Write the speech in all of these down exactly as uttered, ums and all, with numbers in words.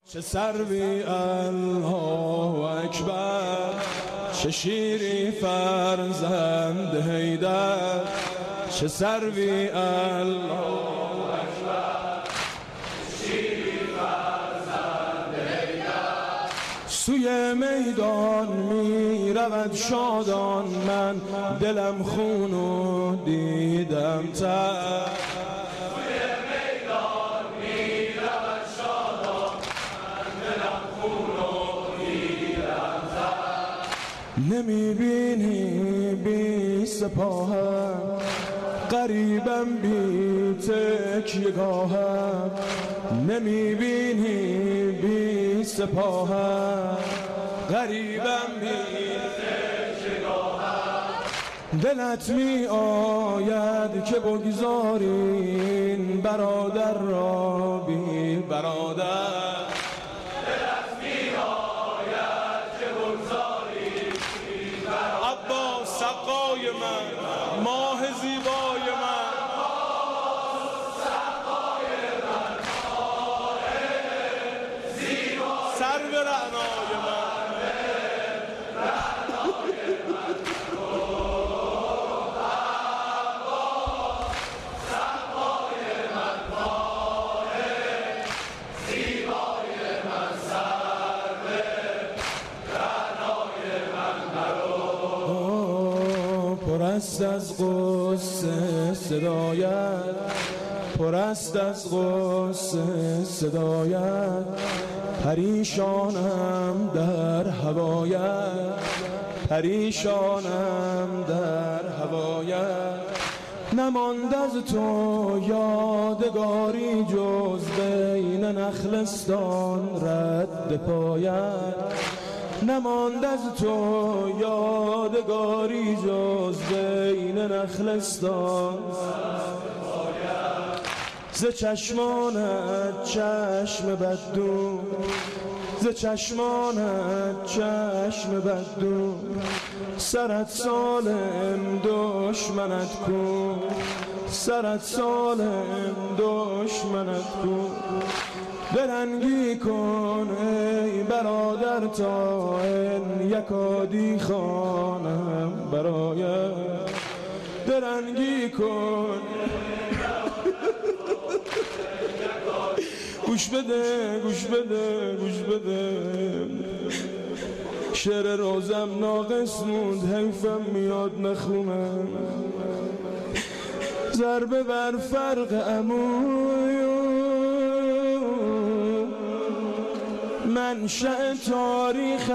چه سروی الله اکبر، چه شیری فرزند حیدر. چه سروی الله اکبر، چه شیری فرزند حیدر. سوی میدان می رود شادان، من دلم خونو دیدم تر. نمی بینی بی سپاهم، غریبم بی تکیه‌گاهم. نمی بینی بی سپاهم، غریبم بی تکیه‌گاهم. دلت می آید که بگذارین برادر را بی برادر. سقای من، ماه زیبای من، سقای من، ماه زیبای، سر به رعنای من، رعنای من، سقای من، ماه زیبای من، سر به رعنای من. پر است از غصه صدایت، پر است از غصه صدایت. پریشانم در هوایت، پریشانم در هوایت. نماند از تو یادگاری جز بین نخلستان رد پایت. نماند از تو یادگاری جز بین نخلستان. ز چشمانت چشم بددون، ز چشمانت چشم بددون. سرت سالم دشمنت کن، سرت سالم دشمنت کن. درنگی کن ای برادر تا این یکادی خوانم برایت. درنگی کن گوش بده گوش بده گوش بده. شعر روزم ناقص موند، حیفم میاد نخونم. ضربه بر فرق عموی منشأ تاریخ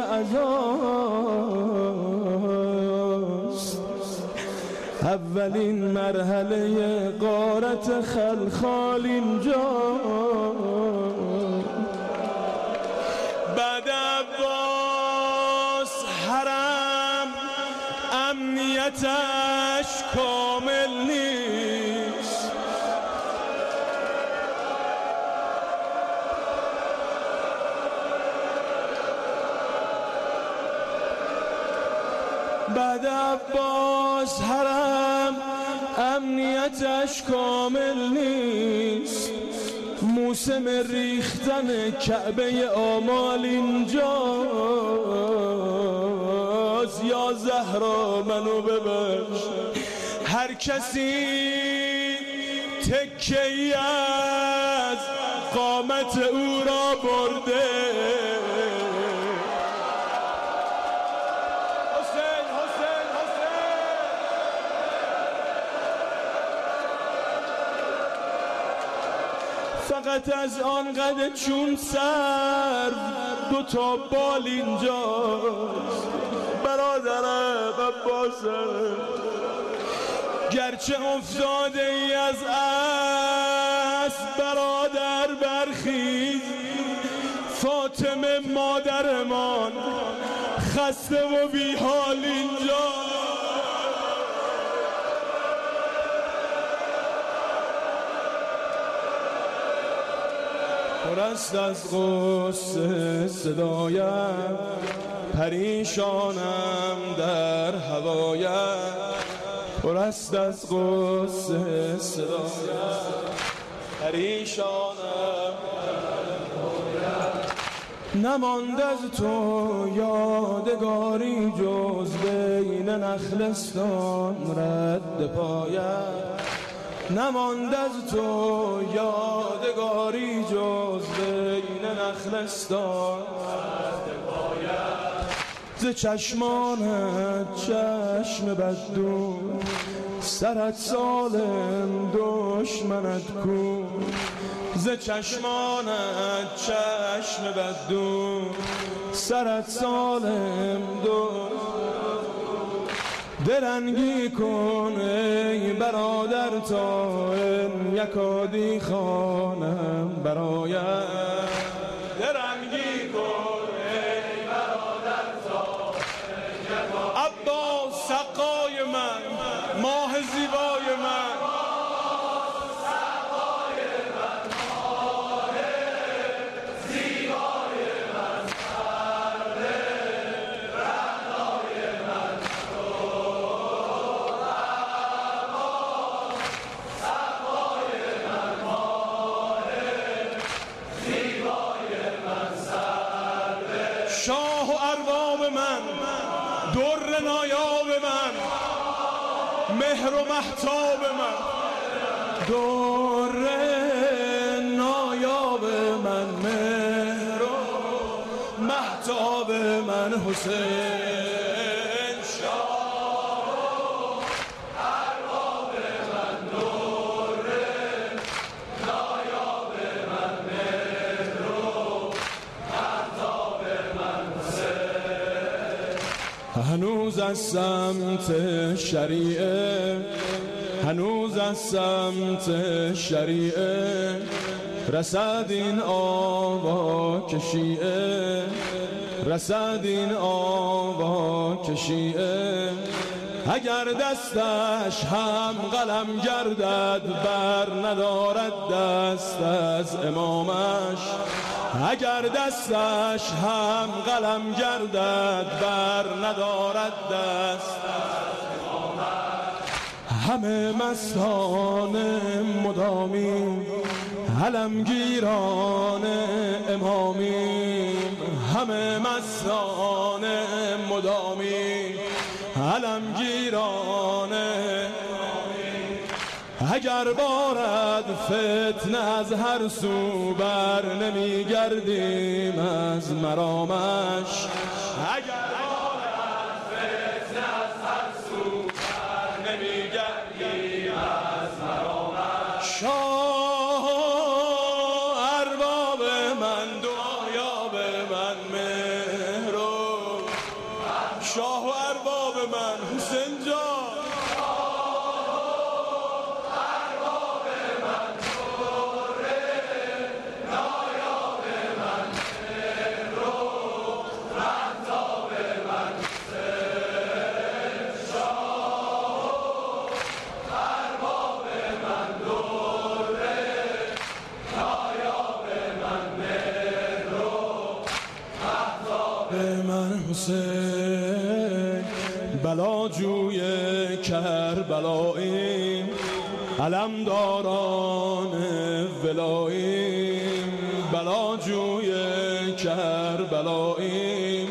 عزاست. اولین مرحله غارت خلخال اینجا. بعد عباس حرم امنیتش کامل نیست. بعد عباس حرم امنیتش کامل نیست. موسم ریختن کعبه آمال اینجاست. یا زهرا منو ببخش، هر کسی تکه‌ای از قامت او را برده. فقط از آن قد چون سر دو تا بال اینجاست. برادرم عباسم، گرچه افتاده ای از اسب برادر برخیز. فاطمه مادرمان خسته و بی حال اینجا. پر است از غصه صدایم، پریشانم در هوایت. پر است از غصه صدایم، پریشانم در هوایت. نماند از تو یادگاری جز بین نخلستان رد پایت. نماند از تو یادگاری جز بین نخلستان رد پایت. ز چشمانت چشم بددون سرت سالم دشمنت کو. ز چشمانت چشم بددون سرت سالم دشمنت. درنگی کن ای برادر تا این یکادی خوانم برایت. درنگی کن ای برادر تا این یکادی. عباس سقای من، ماه زیبای من، شاه و ارباب من، در نایاب من، مهر و مهتاب من. در نایاب من، مهر و مهتاب من. حسین شاه و ارباب من، در نایاب من، مهر و مهتاب من. هنوز از سمت شریعه، هنوز از سمت شریعه رسد این آوا که شیعه، رسد این آوا که شیعه. اگر دستش هم قلم گردد بر ندارد دست از امامش. اگر دستش هم قلم گردد بر ندارد دست از امامش. همه مستان مدامیم، علمگیران امامیم. همه مستان مدامیم، علمگیران امامیم. اگر بارد فتنه از هر سو بر نمیگردیم از مرامش. اگر بارد فتنه از هر سو بر نمیگردیم از مرامش. شاه ارباب من، دعایاب من، مهر و شاه و ارباب من. حسین جان من. حسین بلاجوی کربلاییم، علمداران ولاییم. بلاجوی کربلاییم،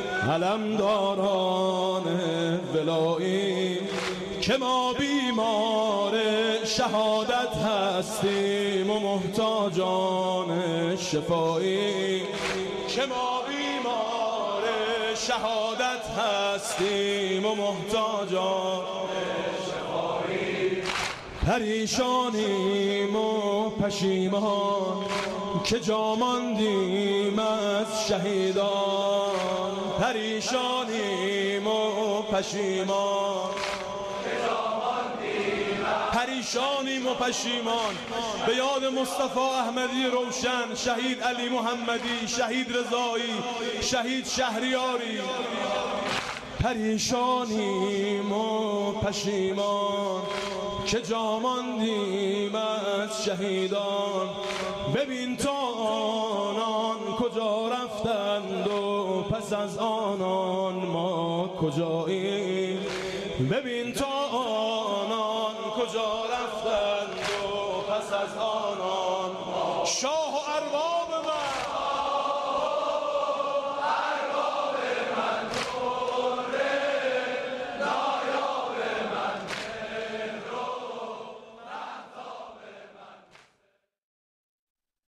علمداران ولاییم. که ما بیمار شهادت هستیم و محتاجان شفاییم. که ما بیمار شهادت هستیم و محتاجان شفاییم. پریشانیم و پشیمان که جا ماندیم از شهیدان. پریشانیم و پشیمان، پریشانیم و پشیمان به یاد مصطفی احمدی روشن، شهید علی محمدی، شهید رضایی، شهید شهریاری. پریشانیم و پشیمان که جا ماندیم از شهیدان. ببین تا آنان کجا رفتند و پس از آنان ما کجاییم.